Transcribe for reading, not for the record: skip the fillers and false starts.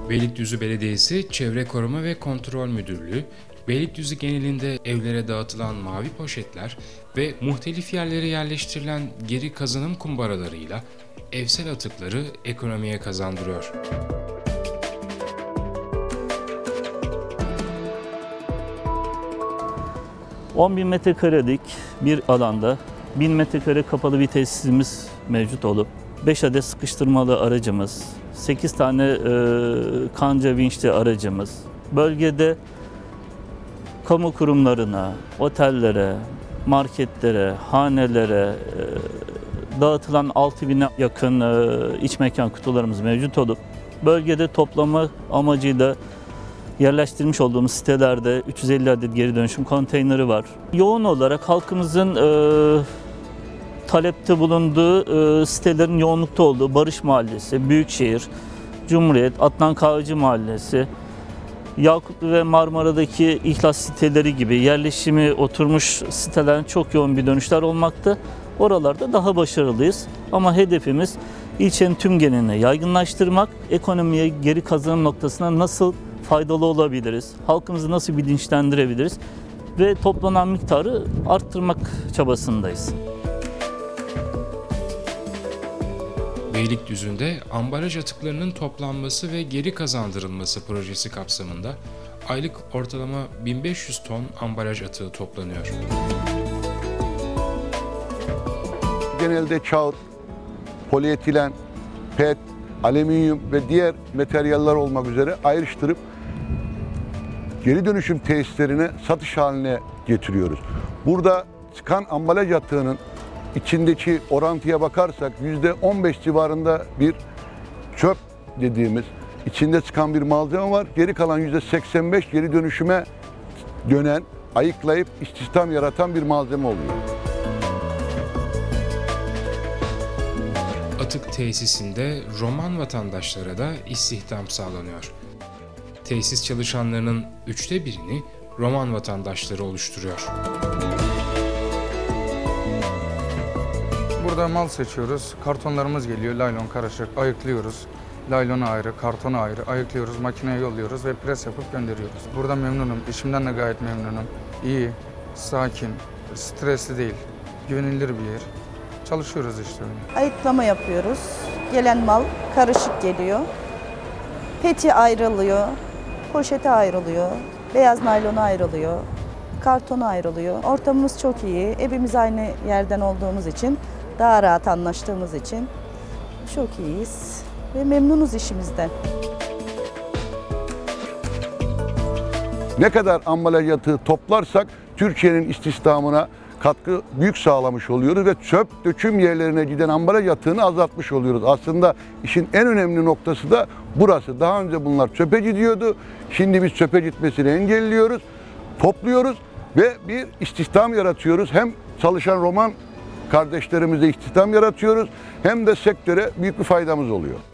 Beylikdüzü Belediyesi Çevre Koruma ve Kontrol Müdürlüğü, Beylikdüzü genelinde evlere dağıtılan mavi poşetler ve muhtelif yerlere yerleştirilen geri kazanım kumbaralarıyla evsel atıkları ekonomiye kazandırıyor. ...10.000 metrekarelik bir alanda 1000 metrekare kapalı bir tesisimiz mevcut olup 5 adet sıkıştırmalı aracımız, 8 tane kanca vinçli aracımız, bölgede kamu kurumlarına, otellere, marketlere, hanelere dağıtılan 6.000'e yakın iç mekan kutularımız mevcut olup bölgede toplama amacıyla yerleştirmiş olduğumuz sitelerde 350 adet geri dönüşüm konteyneri var. Yoğun olarak halkımızın talepte bulunduğu sitelerin yoğunlukta olduğu Barış Mahallesi, Büyükşehir, Cumhuriyet, Adnan Kahveci Mahallesi, Yakutlu ve Marmara'daki ihlas siteleri gibi yerleşimi oturmuş sitelerin çok yoğun bir dönüşler olmakta. Oralarda daha başarılıyız ama hedefimiz ilçenin tüm geneline yaygınlaştırmak, ekonomiye geri kazanım noktasına nasıl faydalı olabiliriz, halkımızı nasıl bilinçlendirebiliriz ve toplanan miktarı arttırmak çabasındayız. Beylikdüzü'nde ambalaj atıklarının toplanması ve geri kazandırılması projesi kapsamında aylık ortalama 1500 ton ambalaj atığı toplanıyor. Genelde kağıt, polietilen, PET, alüminyum ve diğer materyaller olmak üzere ayrıştırıp geri dönüşüm tesislerine satış haline getiriyoruz. Burada çıkan ambalaj atığının içindeki orantıya bakarsak %15 civarında bir çöp dediğimiz içinde çıkan bir malzeme var. Geri kalan %85 geri dönüşüme dönen, ayıklayıp istihdam yaratan bir malzeme oluyor. Atık tesisinde Roman vatandaşlara da istihdam sağlanıyor. Tesis çalışanlarının 1/3'ünü Roman vatandaşları oluşturuyor. Burada mal seçiyoruz. Kartonlarımız geliyor. Laylon karışık. Ayıklıyoruz. Laylonu ayrı, kartonu ayrı. Ayıklıyoruz, makineye yolluyoruz ve pres yapıp gönderiyoruz. Burada memnunum. İşimden de gayet memnunum. İyi, sakin, stresli değil. Güvenilir bir yer. Çalışıyoruz işte. Ayıklama yapıyoruz. Gelen mal karışık geliyor. Peti ayrılıyor. Poşete ayrılıyor. Beyaz naylonu ayrılıyor. Kartonu ayrılıyor. Ortamımız çok iyi. Hepimiz aynı yerden olduğumuz için, daha rahat anlaştığımız için çok iyiyiz ve memnunuz işimizden. Ne kadar ambalaj atığı toplarsak Türkiye'nin istihdamına katkı büyük sağlamış oluyoruz ve çöp döküm yerlerine giden ambalaj atığını azaltmış oluyoruz. Aslında işin en önemli noktası da burası. Daha önce bunlar çöpe gidiyordu. Şimdi biz çöpe gitmesini engelliyoruz, topluyoruz ve bir istihdam yaratıyoruz. Hem çalışan Roman kardeşlerimize istihdam yaratıyoruz hem de sektöre büyük bir faydamız oluyor.